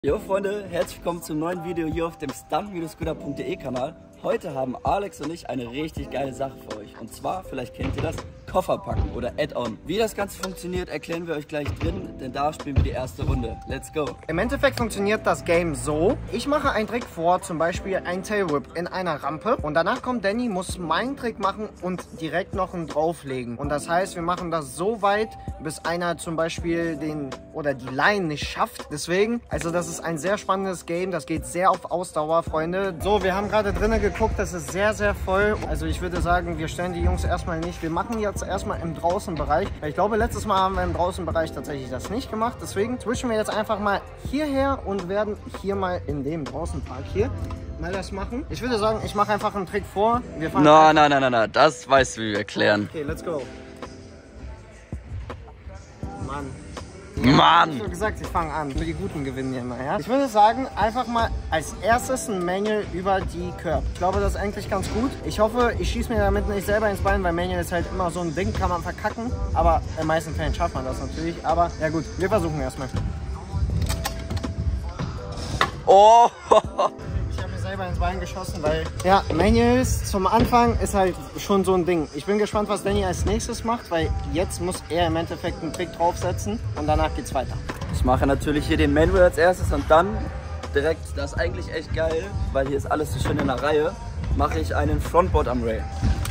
Jo Freunde, herzlich willkommen zum neuen Video hier auf dem stunt-scooter.de Kanal. Heute haben Alex und ich eine richtig geile Sache für euch. Und zwar, vielleicht kennt ihr das, Koffer packen oder Add-on. Wie das Ganze funktioniert, erklären wir euch gleich drin, denn da spielen wir die erste Runde. Let's go! Im Endeffekt funktioniert das Game so. Ich mache einen Trick vor, zum Beispiel ein Tail Whip in einer Rampe. Und danach kommt Danny, muss meinen Trick machen und direkt noch einen drauflegen. Und das heißt, wir machen das so weit, bis einer zum Beispiel den oder die Line nicht schafft. Deswegen, also das ist ein sehr spannendes Game. Das geht sehr auf Ausdauer, Freunde. So, wir haben gerade drinnen geguckt, das ist sehr, sehr voll. Also ich würde sagen, wir stellen die Jungs erstmal nicht. Wir machen jetzt erstmal im Draußenbereich. Ich glaube, letztes Mal haben wir im Draußenbereich tatsächlich das nicht gemacht. Deswegen switchen wir jetzt einfach mal hierher und werden hier mal in dem Draußenpark hier mal das machen. Ich würde sagen, ich mache einfach einen Trick vor. Wir fangen Nein, das weißt du, wie wir erklären. Okay, let's go. Mann. Mann! Ich habe gesagt, ich fange an. Nur die Guten gewinnen hier immer, ja? Ich würde sagen, einfach mal als erstes ein Manual über die Curb. Ich glaube, das ist eigentlich ganz gut. Ich hoffe, ich schieße mir damit nicht selber ins Bein, weil Manual ist halt immer so ein Ding, kann man verkacken. Aber in den meisten Fällen schafft man das natürlich. Aber ja gut, wir versuchen erstmal. Oh! Ich habe mir selber ins Bein geschossen, weil ja, Manuals zum Anfang ist halt schon so ein Ding. Ich bin gespannt, was Danny als nächstes macht, weil jetzt muss er im Endeffekt einen Trick draufsetzen und danach geht's weiter. Ich mache natürlich hier den Manual als erstes und dann direkt, das ist eigentlich echt geil, weil hier ist alles so schön in der Reihe, mache ich einen Frontboard am Rail.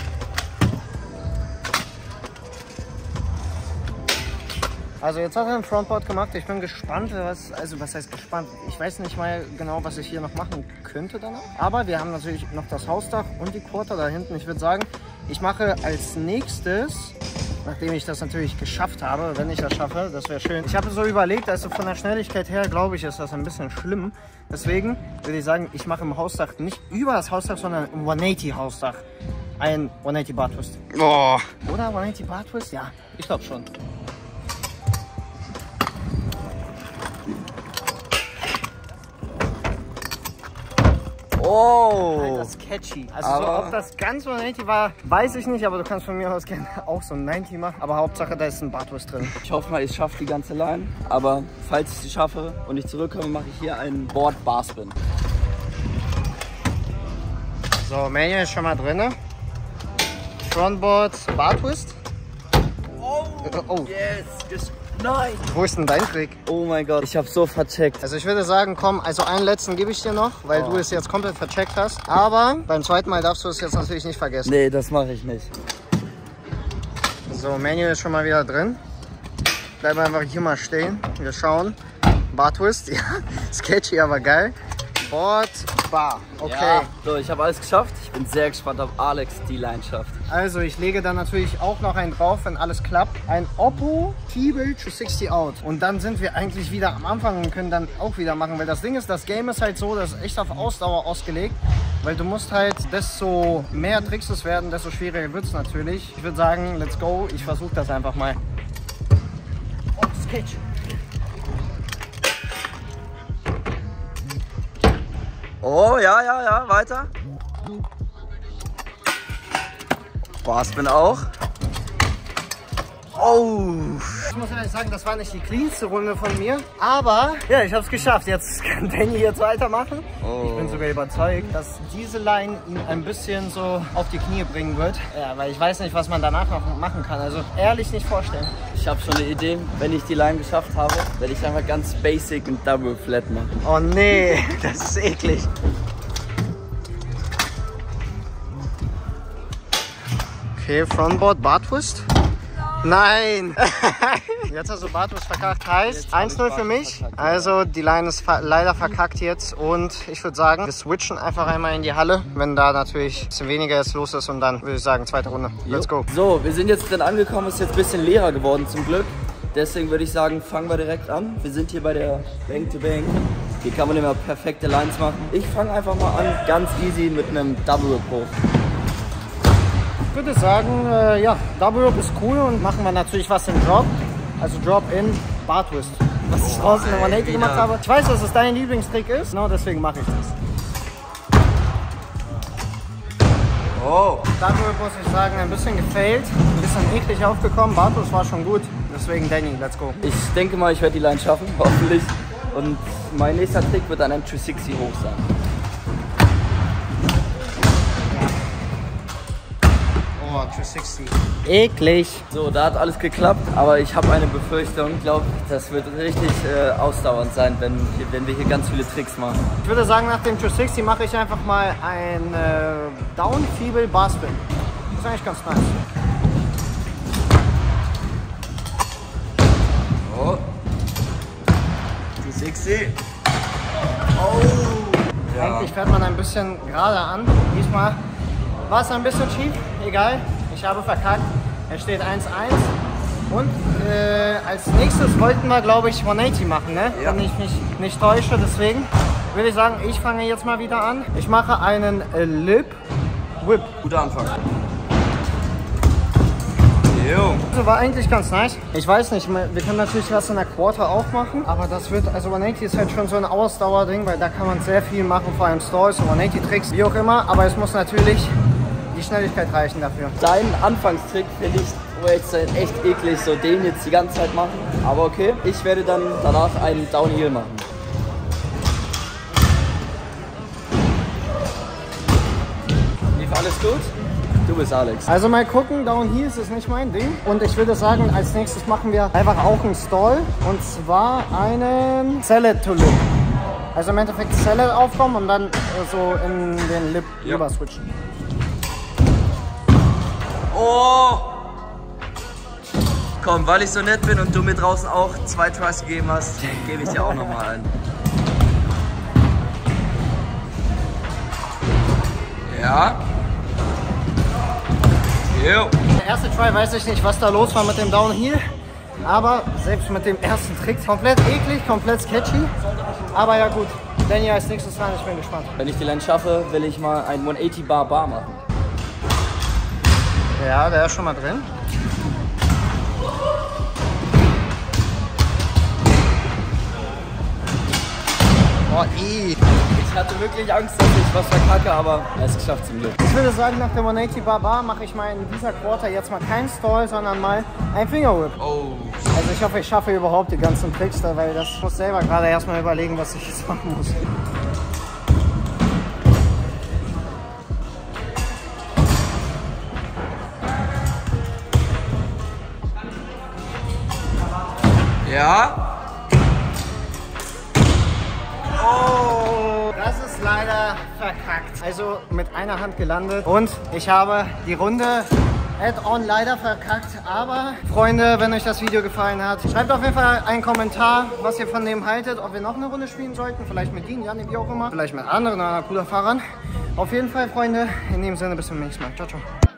Also jetzt hat er ein Frontboard gemacht. Ich bin gespannt, was heißt gespannt? Ich weiß nicht mal genau, was ich hier noch machen könnte danach. Aber wir haben natürlich noch das Hausdach und die Quarter da hinten. Ich würde sagen, ich mache als nächstes, nachdem ich das natürlich geschafft habe, wenn ich das schaffe, das wäre schön. Ich habe so überlegt, also von der Schnelligkeit her, glaube ich, ist das ein bisschen schlimm. Deswegen würde ich sagen, ich mache im Hausdach nicht über das Hausdach, sondern im 180 Hausdach ein 180 Bar Twist. Oh. Oder 180 Bar Twist? Ja, ich glaube schon. Oh! Alter, das ist catchy. Also so, ob das ganz so 90 war, weiß ich nicht, aber du kannst von mir aus gerne auch so ein 90 machen. Aber Hauptsache, da ist ein Bartwist drin. Ich hoffe mal, ich schaffe die ganze Line, aber falls ich sie schaffe und ich zurückkomme, mache ich hier einen Board Barspin. So, Manual ist schon mal drin. Frontboard Bartwist. Oh, yes! Nein! Wo ist denn dein Trick? Oh mein Gott, ich habe so vercheckt. Also ich würde sagen, komm, also einen letzten gebe ich dir noch, weil du es jetzt komplett vercheckt hast. Aber beim zweiten Mal darfst du es jetzt natürlich nicht vergessen. Nee, das mache ich nicht. So, Manual ist schon mal wieder drin. Bleiben einfach hier mal stehen. Wir schauen. Bartwist, ja, sketchy, aber geil. Board, Bar, okay. Ja, so, ich habe alles geschafft. Ich bin sehr gespannt, ob Alex die Line schafft. Also ich lege dann natürlich auch noch einen drauf, wenn alles klappt. Ein Oppo T-Bill to 60 out. Und dann sind wir eigentlich wieder am Anfang und können dann auch wieder machen. Weil das Ding ist, das Game ist halt so, das ist echt auf Ausdauer ausgelegt. Weil du musst halt, desto mehr Tricks es werden, desto schwieriger wird es natürlich. Ich würde sagen, let's go. Ich versuche das einfach mal. Oh, Sketch. Oh, ja, weiter. Barspin auch. Oh. Ich muss ehrlich sagen, das war nicht die cleanste Runde von mir. Aber ja, ich habe es geschafft. Jetzt kann Danny jetzt weitermachen. Oh. Ich bin sogar überzeugt, dass diese Line ihn ein bisschen so auf die Knie bringen wird. Ja, weil ich weiß nicht, was man danach noch machen kann. Also ehrlich nicht vorstellen. Ich habe schon eine Idee. Wenn ich die Line geschafft habe, werde ich einfach ganz basic und Double Flat machen. Oh nee, das ist eklig. Okay, Frontboard Bar Twist. Nein! Jetzt hast du Bartwist verkackt. Heißt 1-0 für mich. Also die Line ist leider verkackt jetzt. Und ich würde sagen, wir switchen einfach einmal in die Halle, wenn da natürlich ein bisschen weniger jetzt los ist. Und dann würde ich sagen, zweite Runde. Let's go. So, wir sind jetzt drin angekommen. Ist jetzt ein bisschen leerer geworden zum Glück. Deswegen würde ich sagen, fangen wir direkt an. Wir sind hier bei der Bank to Bank. Hier kann man immer perfekte Lines machen. Ich fange einfach mal an, ganz easy mit einem Double Whip hoch. Ich würde sagen, ja, Double Whip ist cool und machen wir natürlich was im Drop. Also Drop in Bar Twist. Was ich draußen in 180 gemacht habe. Ich weiß, dass es dein Lieblingstrick ist, genau deswegen mache ich das. Oh. Double Whip muss ich sagen, ein bisschen gefailt, ein bisschen eklig aufgekommen. Bar Twist war schon gut, deswegen Danny, let's go. Ich denke mal, ich werde die Line schaffen, hoffentlich. Und mein nächster Trick wird dann ein 360 hoch sein. Oh, 360. Eklig. So, da hat alles geklappt, aber ich habe eine Befürchtung. Ich glaube, das wird richtig ausdauernd sein, wenn wir hier ganz viele Tricks machen. Ich würde sagen, nach dem 360 mache ich einfach mal ein Down Feeble Bar Spin. Das ist eigentlich ganz nice. Oh. 360. Oh. Ja. Eigentlich fährt man ein bisschen gerade an. Diesmal war es ein bisschen schief. Egal, ich habe verkackt. Es steht 1-1. Und als nächstes wollten wir, glaube ich, 180 machen, ne? Ja. Wenn ich mich nicht täusche. Deswegen würde ich sagen, ich fange jetzt mal wieder an. Ich mache einen Lip Whip. Guter Anfang. Jo. Also war eigentlich ganz nice. Ich weiß nicht, wir können natürlich was in der Quarter auch machen, aber das wird, also 180 ist halt schon so ein Ausdauerding, weil da kann man sehr viel machen, vor allem Stalls, 180 Tricks, wie auch immer, aber es muss natürlich die Schnelligkeit reichen dafür. Dein Anfangstrick finde ich, echt eklig, so den jetzt die ganze Zeit machen, aber okay. Ich werde dann danach einen Downhill machen. Lief alles gut? Du bist Alex. Also mal gucken, Downhill ist nicht mein Ding. Und ich würde sagen, als nächstes machen wir einfach auch einen Stall. Und zwar einen Salad to Lip. Also im Endeffekt Salad aufkommen und dann so in den Lip rüber switchen. Oh! Komm, weil ich so nett bin und du mir draußen auch 2 Tries gegeben hast, gebe ich dir auch nochmal einen. Ja. Jo. Der erste Try weiß ich nicht, was da los war mit dem Downhill, aber selbst mit dem ersten Trick komplett eklig, komplett sketchy. Aber ja gut, Danny als nächstes dran, ich bin gespannt. Wenn ich die Line schaffe, will ich mal einen 180 Bar machen. Ja, der ist schon mal drin. Oh, Ich hatte wirklich Angst, dass ich was verkacke, aber es geschafft zum Glück. Ich würde sagen, nach der 180 Bar mache ich mal in dieser Quarter jetzt mal keinen Stall, sondern mal ein Fingerwhip. Oh. Also ich hoffe, ich schaffe überhaupt die ganzen Tricks da, weil das muss selber gerade erstmal überlegen, was ich jetzt machen muss. Ja. Oh, das ist leider verkackt. Also mit einer Hand gelandet und ich habe die Runde Add-on leider verkackt. Aber Freunde, wenn euch das Video gefallen hat, schreibt auf jeden Fall einen Kommentar, was ihr von dem haltet, ob wir noch eine Runde spielen sollten. Vielleicht mit Dean, Janni, wie auch immer. Vielleicht mit anderen cooler Fahrern. Auf jeden Fall, Freunde, in dem Sinne bis zum nächsten Mal. Ciao, ciao.